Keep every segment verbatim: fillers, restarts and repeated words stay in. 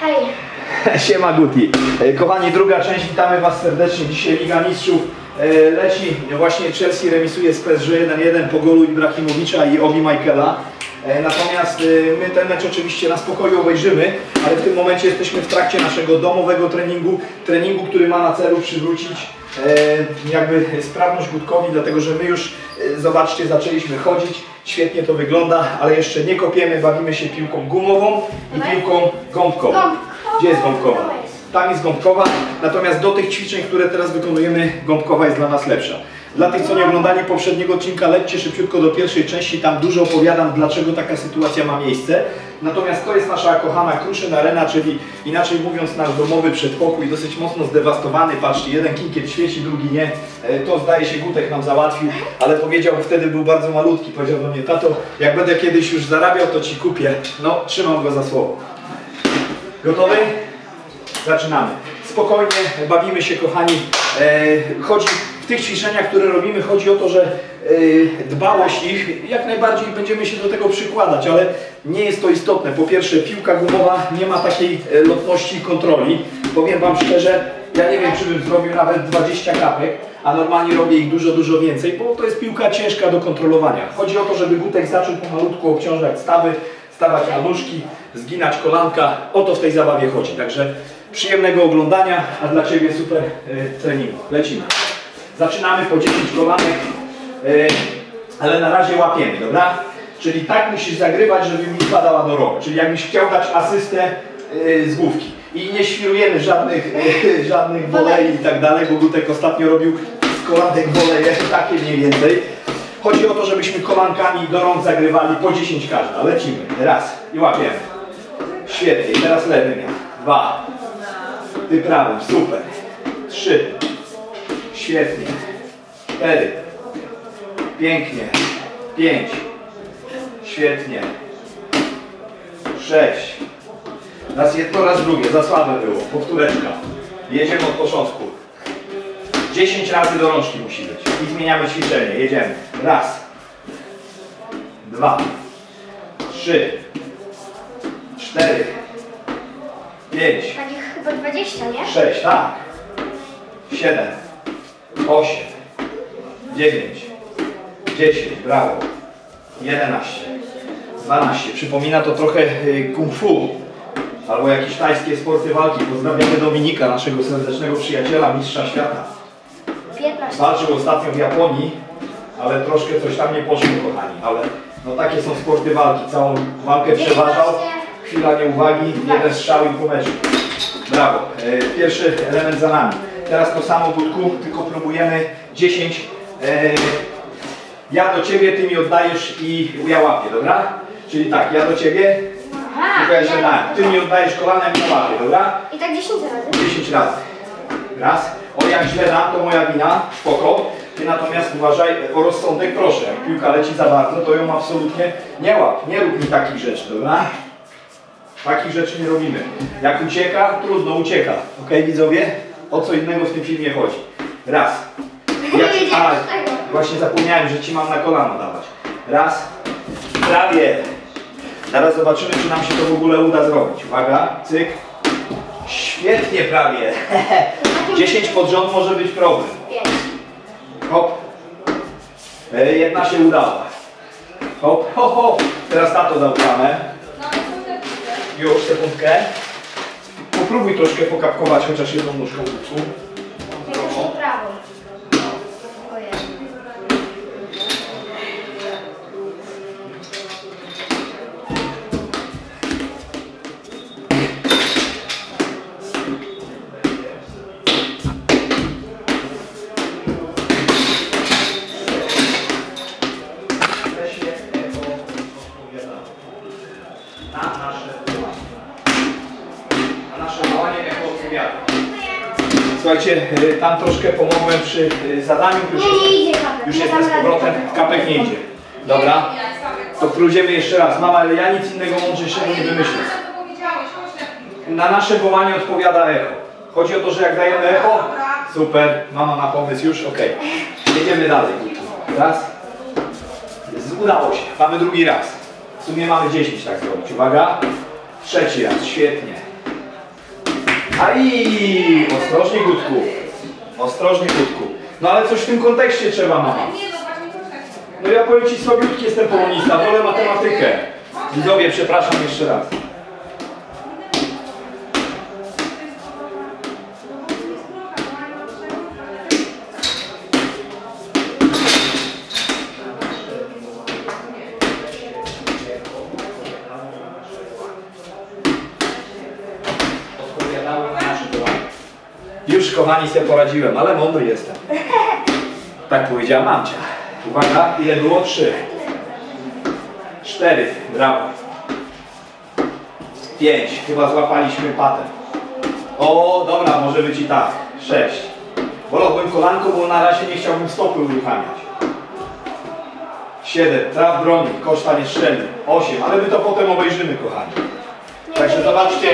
Hej. Siema Guti. Kochani, druga część, witamy Was serdecznie. Dzisiaj Liga Mistrzów leci. Właśnie Chelsea remisuje z P S G jeden jeden po golu Ibrahimowicza i Obi Michaela. Natomiast my ten mecz oczywiście na spokoju obejrzymy, ale w tym momencie jesteśmy w trakcie naszego domowego treningu, treningu, który ma na celu przywrócić jakby sprawność Gutkowi, dlatego że my już, zobaczcie, zaczęliśmy chodzić, świetnie to wygląda, ale jeszcze nie kopiemy, bawimy się piłką gumową i piłką gąbkową. Gdzie jest gąbkowa? Tam jest gąbkowa, natomiast do tych ćwiczeń, które teraz wykonujemy, gąbkowa jest dla nas lepsza. Dla tych, co nie oglądali poprzedniego odcinka, lećcie szybciutko do pierwszej części, tam dużo opowiadam, dlaczego taka sytuacja ma miejsce. Natomiast to jest nasza kochana Kruszyn Arena, czyli inaczej mówiąc nasz domowy przedpokój, dosyć mocno zdewastowany. Patrzcie, jeden kinkiet świeci, drugi nie. To zdaje się Gutek nam załatwił, ale powiedział, wtedy był bardzo malutki, powiedział do mnie: tato, jak będę kiedyś już zarabiał, to ci kupię. No, trzymam go za słowo. Gotowy? Zaczynamy. Spokojnie, bawimy się, kochani. Chodzi w tych ćwiczeniach, które robimy, chodzi o to, że dbałość ich, jak najbardziej będziemy się do tego przykładać, ale nie jest to istotne. Po pierwsze, piłka gumowa nie ma takiej lotności i kontroli. Powiem Wam szczerze, ja nie wiem, czy bym zrobił nawet dwadzieścia kapek, a normalnie robię ich dużo, dużo więcej, bo to jest piłka ciężka do kontrolowania. Chodzi o to, żeby Gutek zaczął pomalutku obciążać stawy, stawać na nóżki, zginać kolanka. O to w tej zabawie chodzi. Także przyjemnego oglądania, a dla Ciebie super y, treningu. Lecimy. Zaczynamy po dziesięć kolanek, y, ale na razie łapiemy, dobra? Czyli tak musisz zagrywać, żeby mi spadała do rąk. Czyli jakbyś chciał dać asystę y, z główki. I nie świrujemy żadnych, y, żadnych wolei i tak dalej, bo Gutek ostatnio robił z kolanek woleje, takie mniej więcej. Chodzi o to, żebyśmy kolankami do rąk zagrywali po dziesięć każda. Lecimy. Raz i łapiemy. Świetnie. I teraz lewy miał. Dwa. Ty prawym. Super. Trzy. Świetnie. Cztery. Pięknie. Pięć. Świetnie. Sześć. Raz jedno, raz drugie. Za słabe było. Powtóreczka. Jedziemy od początku. dziesięć razy do rączki musi być. I zmieniamy ćwiczenie. Jedziemy. Raz. Dwa. Trzy. Cztery. Pięć. Takich chyba dwadzieścia, nie? Sześć, tak. Siedem. Osiem. Dziewięć. Dziesięć. Brawo. Jedenaście. Dwanaście. Przypomina to trochę kung fu. Albo jakieś tajskie sporty walki. Pozdrawiamy Dominika, naszego serdecznego przyjaciela, mistrza świata. piętnaście. Walczył ostatnio w Japonii, ale troszkę coś tam nie poszło, kochani. Ale no takie są sporty walki. Całą walkę przeważał. Chwila nieuwagi, jeden strzał i po meczu. Brawo. Pierwszy element za nami. Teraz to samo, Gutku, tylko próbujemy dziesięć. Ja do Ciebie, Ty mi oddajesz i ja łapię, dobra? Czyli tak, ja do Ciebie, tylko ja żegnałem. Ty mi oddajesz kolanem i ja łapię, dobra? I tak dziesięć razy? dziesięć razy. Raz. O, jak źle dam, to moja wina, spoko. Ty natomiast uważaj o rozsądek, proszę. Jak piłka leci za bardzo, to ją absolutnie nie łap. Nie rób mi takich rzeczy, dobra? Takich rzeczy nie robimy. Jak ucieka, trudno, ucieka. Ok, widzowie? O co innego w tym filmie chodzi. Raz. Ja ci, a, właśnie zapomniałem, że Ci mam na kolano dawać. Raz. Prawie. Teraz zobaczymy, czy nam się to w ogóle uda zrobić. Uwaga, cyk. Świetnie, prawie. dziesięć pod rząd może być problem. Hop. Jedna się udała. Hop, hop, hop. Teraz tato dał plamę. Już, sekundkę. Popróbuj troszkę pokapkować chociaż jedną nóżką w dupcu. Jakąś prawą. Ojej. Słuchajcie, tam troszkę pomogłem przy zadaniu, już, Nie, nie idzie kapek. już Nie jestem z dam powrotem, rady. kapek nie idzie. Dobra? To próbujemy jeszcze raz. Mama, ale ja nic innego mądrzejszego nie wymyślę. Na nasze wołanie odpowiada echo. Chodzi o to, że jak dajemy echo, super, mama ma pomysł już, ok. Jedziemy dalej. Raz. Udało się. Mamy drugi raz. W sumie mamy dziesięć tak zrobić. Uwaga. Trzeci raz. Świetnie. Aj, ostrożnie Gutku. Ostrożnie Gutku. No ale coś w tym kontekście trzeba, mama. No ja powiem ci, słabiutki jestem polonista, wolę matematykę. Widzowie, przepraszam jeszcze raz. Już, kochani, sobie poradziłem, ale mądry jestem. Tak powiedziała mamcia. Uwaga, ile było? Trzy. Cztery. Brawo. Pięć. Chyba złapaliśmy patent. O, dobra, może być i tak. Sześć. Wolałbym kolanko, bo na razie nie chciałbym stopy uruchamiać. Siedem. Traf broni. Koszta nie strzeli. Osiem. Ale my to potem obejrzymy, kochani. Także zobaczcie.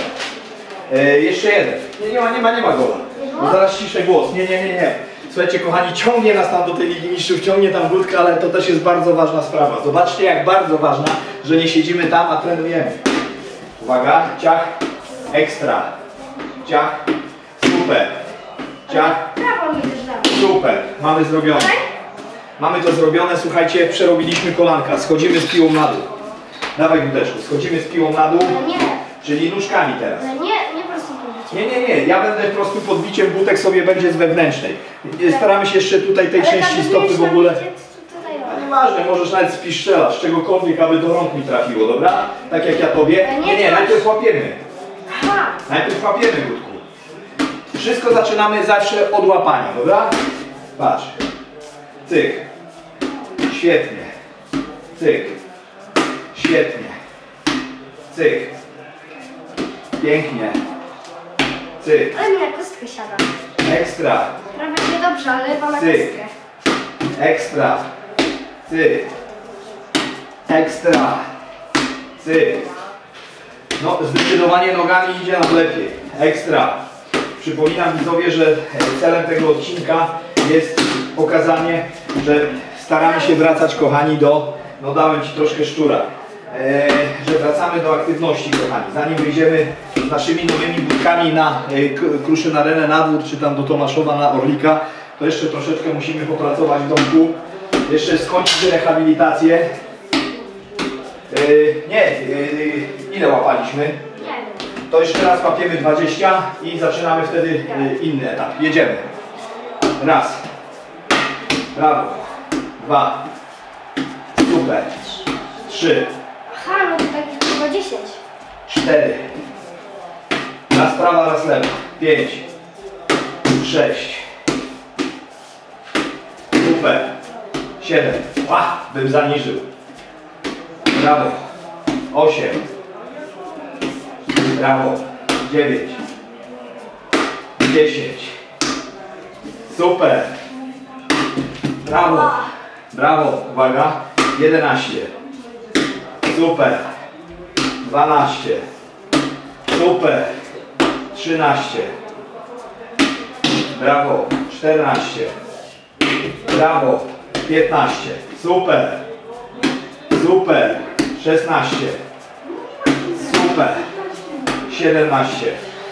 E, jeszcze jeden. Nie, nie ma, nie ma, nie ma gola. No zaraz ciszę głos. Nie, nie, nie, nie. Słuchajcie, kochani, ciągnie nas tam do tej Ligi Mistrzów, ciągnie tam Gutka, ale to też jest bardzo ważna sprawa. Zobaczcie, jak bardzo ważna, że nie siedzimy tam, a trenujemy. Uwaga, ciach, ekstra. Ciach, super. Ciach, Prawo mi też dało. super. Mamy zrobione. Mamy to zrobione, słuchajcie, przerobiliśmy kolanka. Schodzimy z piłą na dół. Dawaj, Guteczku, schodzimy z piłą na dół, Ale nie, czyli nóżkami teraz. ale nie, nie po prostu powiedzieć. Nie, nie, nie, ja będę po prostu podbiciem, Gutek sobie będzie z wewnętrznej. Staramy się jeszcze tutaj tej Ale części tak stopy w ogóle... będzie tutaj A nieważne, możesz nawet z piszczela, z czegokolwiek, aby do rąk mi trafiło, dobra? Tak jak ja tobie. Ale nie Nie, nie, masz. najpierw łapiemy. Aha. Najpierw łapiemy, Gutku. Wszystko zaczynamy zawsze od łapania, dobra? Patrz. Cyk. Świetnie. Cyk. Świetnie. Cyk. Pięknie. Cyk. Ale mi na kostkę siada. Ekstra. Prawie nie dobrze, ale lewa na Cyk. kostkę. Ekstra. Cyk. Ekstra. Cyk. No, zdecydowanie nogami idzie nam lepiej. Ekstra. Przypominam widzowie, że celem tego odcinka jest pokazanie, że staramy się wracać, kochani, do... No dałem ci troszkę szczura. E, że wracamy do aktywności, kochani. Zanim wyjdziemy z naszymi nowymi budkami na e, Kruszyn Arenę na dwór, czy tam do Tomaszowa na Orlika, to jeszcze troszeczkę musimy popracować w domku. Jeszcze skończyć rehabilitację. E, nie, e, ile łapaliśmy? Nie wiem. To jeszcze raz łapiemy dwadzieścia i zaczynamy wtedy e, inny etap. Jedziemy. Raz. Brawo. Dwa. Super. Trzy. Aha, no to tak chyba dziesięć. Cztery. Raz prawa, raz lewa. Pięć. Sześć. Super. Siedem. Ła, bym zaniżył. Brawo. Osiem. Brawo. Dziewięć. Dziesięć. Super. Brawo. Brawo. Uwaga. Jedenaście. Super. dwanaście. Super. trzynaście. Brawo. czternaście. Brawo. piętnaście. Super. Super. szesnaście. Super. siedemnaście.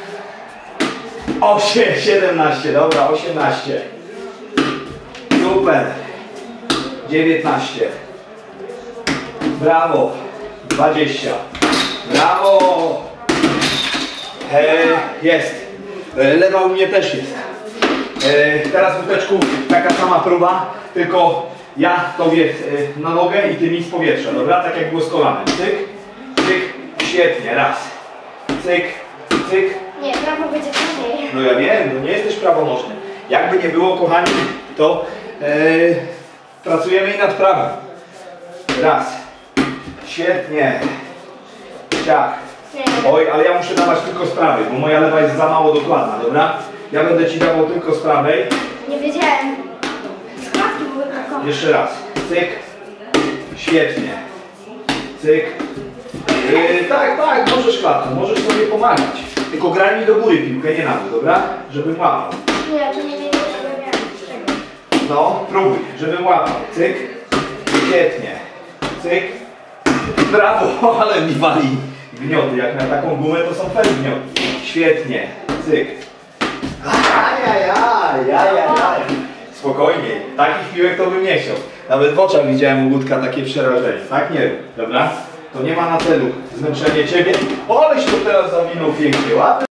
osiem, siedemnaście. Dobra, osiemnaście. Super. dziewiętnaście. Brawo. dwadzieścia. Brawo. E, jest. E, lewa u mnie też jest. E, teraz, Guteczku, taka sama próba, tylko ja tobie e, na nogę i ty mi z powietrza, dobra? Tak jak było z kolanem. Cyk, cyk, świetnie, raz. Cyk, cyk. Nie, prawo będzie trudniej. No ja wiem, no nie jesteś prawonożny. Jakby nie było, kochani, to e, pracujemy i nad prawem. Raz. Świetnie. Ciach. Nie. Oj, ale ja muszę dawać tylko z prawej, bo moja lewa jest za mało dokładna, dobra? Ja będę ci dawał tylko z prawej. Nie wiedziałem. Składki były taką. Jeszcze raz. Cyk. Świetnie. Cyk. Yy, tak, tak, możesz klatką, możesz sobie pomagać. Tylko graj mi do góry piłkę, nie na dół, dobra? Żebym łapał. Nie, to nie wiedziałem z czego. No, próbuj, żebym łapał. Cyk. Świetnie. Cyk. Brawo, ale mi wali gnioty. Jak na taką gumę to są fest gnioty. Świetnie. cyk. Ajajaj, ajajaj. Spokojnie, takich piłek to bym nie chciał. Nawet w oczach widziałem u Gutka takie przerażenie. Tak nie wiem, dobra? To nie ma na celu zmęczenie ciebie. Oleś to teraz zawinął pięknie, ładnie.